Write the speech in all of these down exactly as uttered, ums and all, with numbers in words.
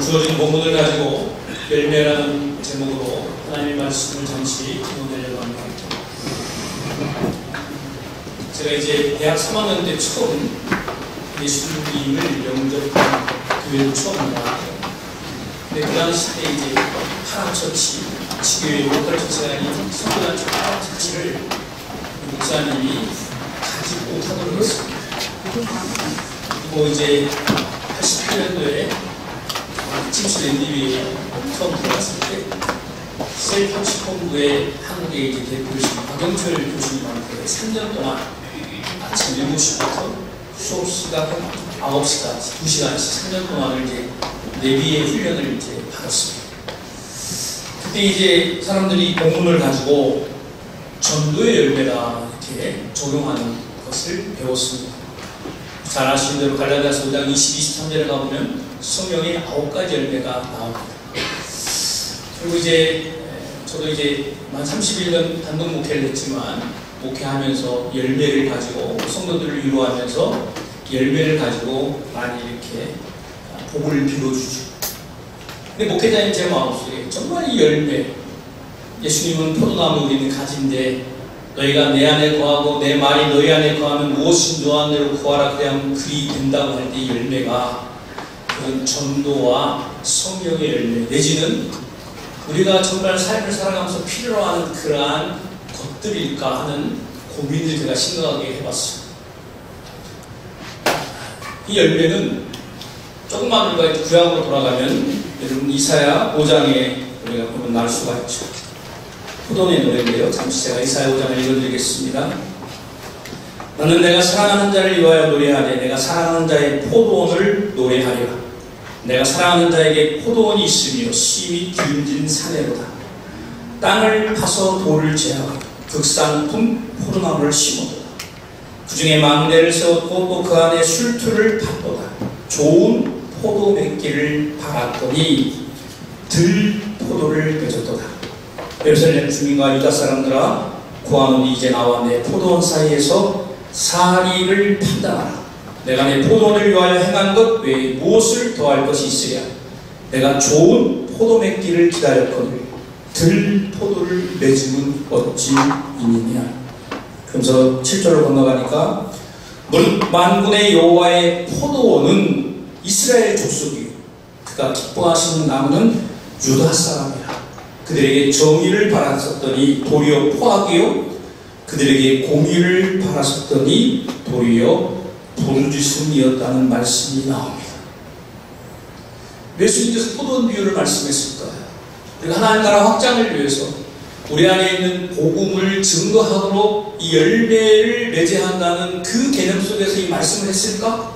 주어진 본문을 가지고 열매라는 제목으로 하나님의 말씀을 잠시 기도하려고 합니다. 제가 이제 대학 삼 학년 때 처음 예수님을 영접한 교회를 처음 나왔어요. 근데 그 당시 때 이제 파랑처치, 지교회 로컬처치가 아닌 성교단체 파랑처치를 목사님이 가지 못하도록 했습니다. 그리고 이제 팔십팔 년도에 침수 랜디비에 처음 들어갔을 때 셀퍼치 본부에 한국의 이제 대표교수님 박영철 교수님한테 삼 년 동안 아침 일곱 시부터 수업 시간 아홉 시간, 두 시간씩 삼 년 동안을 이제 내비의 훈련을 이제 받았습니다. 그때 이제 사람들이 본문을 가지고 전도의 열매라 이렇게 적용하는 것을 배웠습니다. 잘 아시는 대로 갈라디아서 오 장 이십, 이십삼 절에 가보면 성령의 아홉 가지 열매가 나옵니다. 그리고 이제 저도 이제 만 삼십일 년 단독 목회를 했지만 목회하면서 열매를 가지고 성도들을 위로하면서 열매를 가지고 많이 이렇게 복을 빌어주죠. 근데 목회자님 제 마음속에 정말 이 열매, 예수님은 포도나무 우리는 가지인데 너희가 내 안에 거하고 내 말이 너희 안에 거하면 무엇인 너한 대로 구하라 그냥 그리 된다고 할 때 이 열매가 그런 전도와 성령의 열매 내지는 우리가 정말 삶을 살아가면서 필요로 하는 그러한 것들일까 하는 고민을 제가 심각하게 해봤습니다. 이 열매는 조금만 우리가 구약으로 돌아가면 여러분 이사야 오 장에 우리가 보면 나올 수가 있죠. 포도원의 노래인데요. 잠시 제가 이사야 오 장을 읽어드리겠습니다. 너는 내가 사랑하는 자를 위하여 노래하되 내가 사랑하는 자의 포도원을 노래하리라. 내가 사랑하는 자에게 포도원이 있으며 씨및 기름진 사내로다. 땅을 파서 돌을 제하고 극산품 포도나무를 심어도다. 그 중에 망대를 세웠고 또 그 안에 술투를 팠도다. 좋은 포도 맺기를 바랐더니 들 포도를 맺었도다. 예루살렘 주민과 유다 사람들아 구하노니 이제 나와 내 포도원 사이에서 사리를 판단하라. 내가 내 포도원을 위하여 행한 것 외에 무엇을 더할 것이 있으랴. 내가 좋은 포도 맺기를 기다렸거늘 들 포도를 맺음은 어찌이니냐. 그러면서 칠 절을 건너가니까 만군의 여호와의 포도원은 이스라엘 족속이요 그가 기뻐하시는 나무는 유다 사람이라. 그들에게 정의를 바랐었더니 도리어 포악이요 그들에게 공의를 바랐었더니 도리어 부르짖음이었다는 말씀이 나옵니다. 예수님께서 포도원 비유를 말씀했을까요? 우리가 하나님 나라 확장을 위해서 우리 안에 있는 복음을 증거하도록 이 열매를 맺어한다는 그 개념 속에서 이 말씀을 했을까?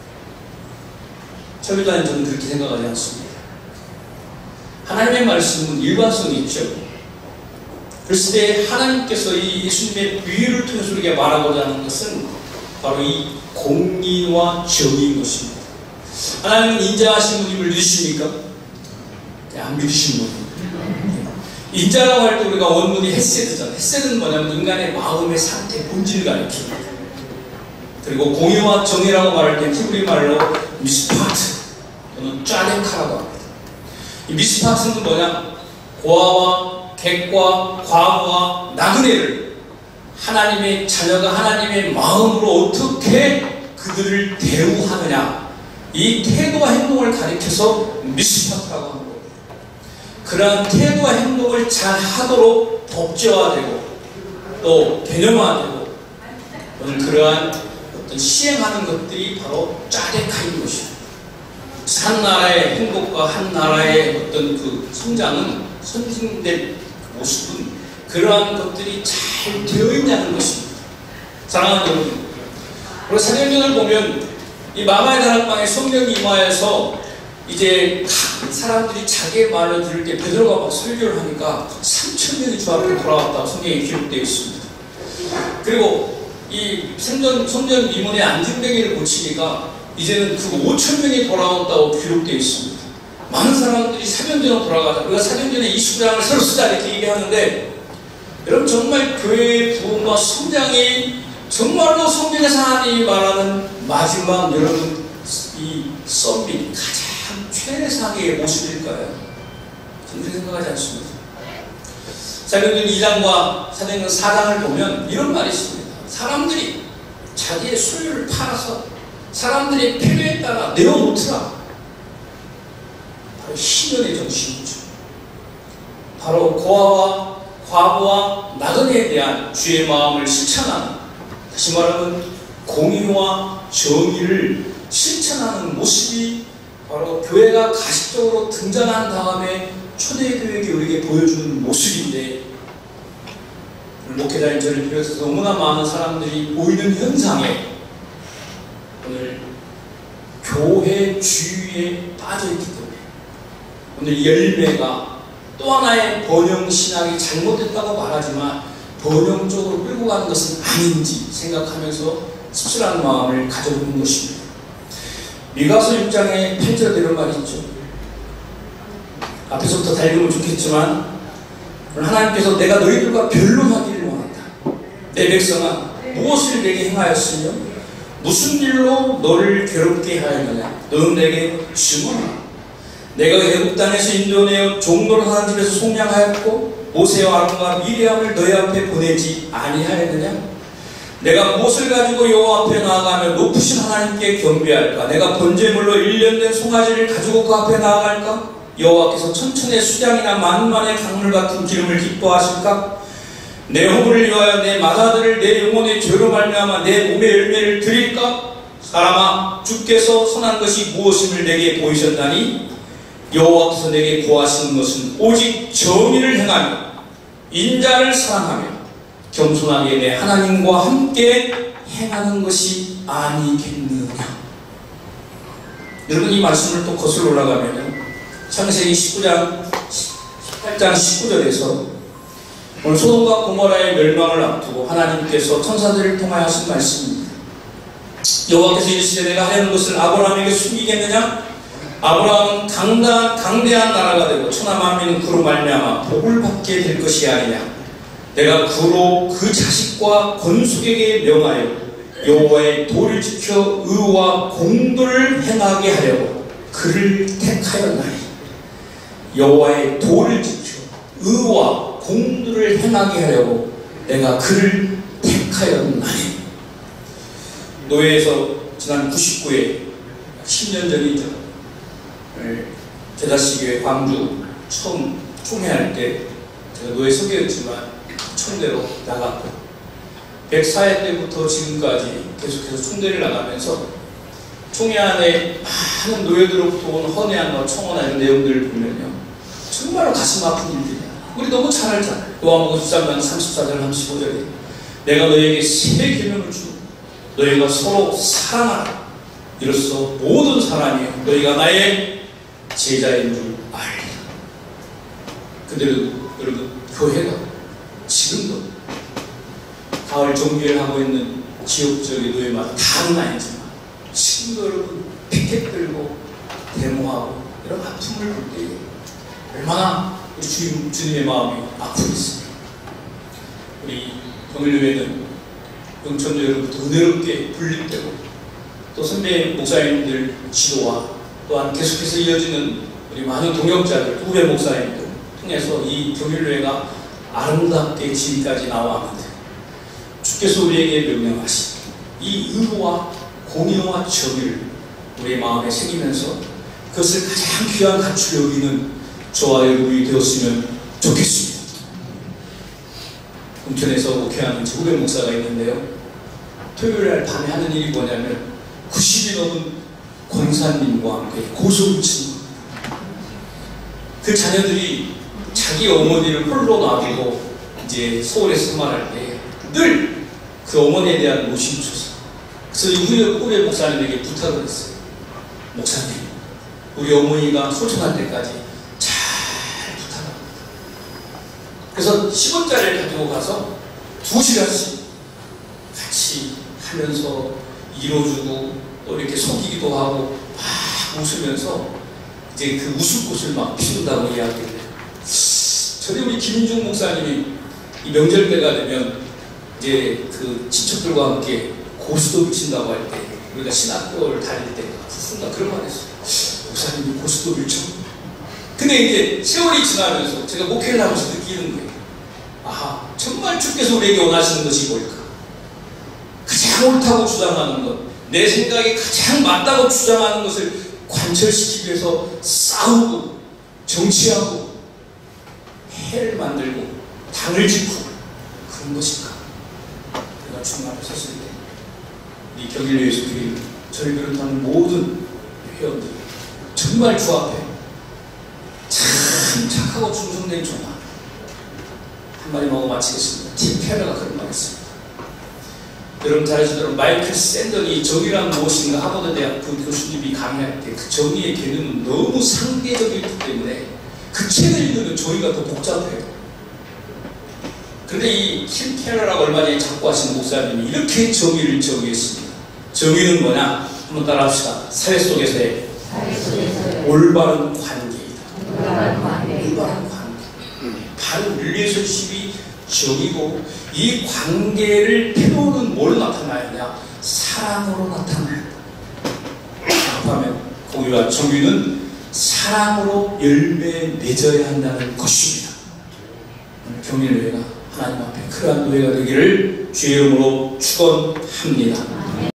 철교단은 저는 그렇게 생각하지 않습니다. 하나님의 말씀은 일관성이 있죠. 그랬을 때 하나님께서 이 예수님의 비유를 통해서 우리에게 말하고자 하는 것은 바로 이 공의와 정의인 것입니다. 하나님은 인자하신 분임을 믿으십니까? 안 믿으신 분입니다. 인자라고 할 때 우리가 원문이 헤세드잖아요. 헤세드는 뭐냐면 인간의 마음의 상태, 본질을 가리킵니다. 그리고 공의와 정의라고 말할 때 히브리 말로 미스파트 또는 짜레카라고 합니다. 이 미스파트는 뭐냐? 고아와 객과 과부와 나그네를 하나님의 자녀가 하나님의 마음으로 어떻게 그들을 대우하느냐, 이 태도와 행동을 가리켜서 미스파트라고 합니다. 그러한 태도와 행동을 잘 하도록 법제화되고 또 개념화되고 그러한 어떤 시행하는 것들이 바로 짜레카인 것입니다. 한 나라의 행복과 한 나라의 어떤 그 성장은 선진된 모습은 그러한 것들이 잘 되어 있냐는 것입니다. 사랑하는 여러분, 우리 사도행전을 보면 이 마가의 다락방에 성령이 임하여서 이제 사람들이 자기의 말을 들을 때 베드로가 막 설교를 하니까 삼천 명이 주 앞에 돌아왔다고 성경에 기록되어 있습니다. 그리고 이 성전, 성전 미문에 안진뱅이를 고치니까 이제는 그 오천 명이 돌아왔다고 기록되어 있습니다. 많은 사람들이 사도행전으로 돌아가자. 우리가 사도행전의 이십 장을 새로 쓰자 이렇게 얘기하는데 여러분 정말 교회의 부흥과 성장이 정말로 성경에서 하나님이 말하는 마지막 여러분 이 썸밋 가장 참 최상의 모습일까요? 저는 그렇게 생각하지 않습니다. 사도행전 이 장과 사도행전 사 장을 보면 이런 말이 있습니다. 사람들이 자기의 소유를 팔아서 사람들의 필요에 따라 내어놓더라. 바로 희년의 정신이죠. 바로 고아와 과부와 나그네에 대한 주의 마음을 실천하는, 다시 말하면 공의와 정의를 실천하는 모습이 바로 교회가 가식적으로 등장한 다음에 초대교회에게 우리에게 보여주는 모습인데, 목회자인 저를 비롯해서 너무나 많은 사람들이 보이는 현상에 오늘 교회 주의에 빠져있기 때문에 오늘 이 열매가 또 하나의 번영신학이 잘못됐다고 말하지만 번영적으로 끌고 가는 것은 아닌지 생각하면서 씁쓸한 마음을 가져보는 것입니다. 미가서 육 장의 팔 절에 이런 말이 있죠. 앞에서부터 다 읽으면 좋겠지만 하나님께서 내가 너희들과 변론하기를 원한다. 내 백성아, 무엇을 내게 행하였으며 무슨 일로 너를 괴롭게 하였느냐. 너는 내게 증언하라. 내가 애굽 땅에서 인도내어 종로를 하는 집에서 속량하였고 모세와 아론과 미리암을 너희 앞에 보내지 아니하였느냐. 내가 무엇을 가지고 여호와 앞에 나아가며 높으신 하나님께 경배할까. 내가 번제물로 일련된 송아지를 가지고 그 앞에 나아갈까. 여호와께서 천천의 수량이나 만만의 강물 같은 기름을 기뻐하실까. 내 허물을 위하여 내 맏아들을 내 영혼의 죄로 말미암아 내 몸의 열매를 드릴까. 사람아, 주께서 선한 것이 무엇임을 내게 보이셨나니 여호와께서 내게 구하시는 것은 오직 정의를 행하며 인자를 사랑하며 겸손하게 내 하나님과 함께 행하는 것이 아니겠느냐. 여러분, 이 말씀을 또 거슬러 올라가면 창세기 십구 장 십팔 장 십구 절에서 오늘 소돔과 고모라의 멸망을 앞두고 하나님께서 천사들을 통하여 하신 말씀입니다. 여호와께서 이르시되 내가 하려는 것을 아브라함에게 숨기겠느냐. 아브라함은 강대한, 강대한 나라가 되고 천하 만민은 그로 말미암아 복을 받게 될 것이 아니냐. 내가 그로 그 자식과 건숙에게 명하여 여호와의 도를 지켜 의와 공도를 행하게 하려고 그를 택하였나니. 여호와의 도를 지켜 의와 공도를 행하게 하려고 내가 그를 택하였나니. 노예에서 지난 구십구 회 십 년 전이죠. 제자식교회 광주 처음 총회할 때 제가 노예 소개였지만 총대로 나갔고 백사 회 때부터 지금까지 계속해서 총대를 나가면서 총회 안에 많은 노예들로부터 온 헌혜안과 청원한 이런 내용들을 보면요, 정말로 가슴 아픈 일들이야. 우리 너무 잘 알잖아요. 요한복음 십삼 장 삼십사 절 삼십오 절에 내가 너에게 새 계명을 주고 너희가 서로 사랑하라. 이로써 모든 사람이 너희가 나의 제자인 줄 알리라. 근데 여러분, 교회가 지금도 가을 정기를 하고 있는 지역적인 노예마다 다는 아니지만 지금도 여러분 피켓 들고 데모하고 이런 아픔을 볼 때에 얼마나 우리 주님, 주님의 마음이 아프겠습니까? 우리 동일교회는 영천도 여러분부터 은혜롭게 분립되고 또 선배 목사님들 지도와 또한 계속해서 이어지는 우리 많은 동역자들, 후배 목사님들 통해서 이 경일교회가 아름답게 지금까지 나와왔는데 주께서 우리에게 명령하신 이 의와 공의와 정의를 우리의 마음에 새기면서 그것을 가장 귀한 가치로 여기는 저와 여러분이 되었으면 좋겠습니다. 금천에서 목회하는 제 후배 목사가 있는데요, 토요일날 밤에 하는 일이 뭐냐면 구십이 넘은 권사님과 함께 고소를 치는 겁니다. 그 자녀들이 자기 어머니를 홀로 놔두고 이제 서울에서 생활할 때 늘 그 어머니에 대한 노심초사. 그래서 이 후배, 후배 목사님에게 부탁을 했어요. 목사님, 우리 어머니가 소천할 때까지 잘 부탁합니다. 그래서 십 원짜리를 가지고 가서 두 시간씩 같이 하면서 이뤄주고 또 이렇게 속이기도 하고 막 웃으면서 이제 그 웃음꽃을 막 피운다고 이야기를 해요. 저희 우리 김인중 목사님이 이 명절 때가 되면 이제 그 친척들과 함께 고수도 비친다고 할 때 우리가 신학교를 다닐 때 부푼다 그런 말 했어요. 목사님이 고스톱을 쳐. 근데 이제 세월이 지나면서 제가 목회를 하면서 느끼는 거예요. 아하, 정말 주께서 우리에게 원하시는 것이 뭘까? 가장 옳다고 주장하는 것, 내 생각이 가장 맞다고 주장하는 것을 관철시키기 위해서 싸우고 정치하고 해를 만들고 당을 짓고 그런 것일까? 내가 주님 앞에 섰을 때 이 격일로 예수 교회 저를 비롯하는 모든 회원들 정말 주 앞에 참 착하고 충성된 종아 한마디 하고 마치겠습니다. 팀 케러가 그런 말 했습니다. 여러분 잘 아시더라도 마이클 샌던이 정의란 무엇인가 하버드 대학 그 교수님이 강의할 때 그 정의의 개념은 너무 상대적이기 때문에 그 책을 읽으면 정의가 더 복잡해요. 그런데 이 팀 케러라고 얼마 전에 작고 하신 목사님이 이렇게 정의를 정의했습니다. 정의는 뭐냐? 한번 따라 합시다. 사회 속에서의, 사회 속에서의 올바른 관계이다. 올바른 관계. 올바른 관계. 바로 릴레이션십이 정의고 이 관계를 태도는 뭘로 나타나느냐? 사랑으로 나타나야 한다. 그러면 공의와 정의는 사랑으로 열매 맺어야 한다는 것입니다. 경일교회가 하나님 앞에 그러한 교회가 되기를 주의 이름으로 축원합니다.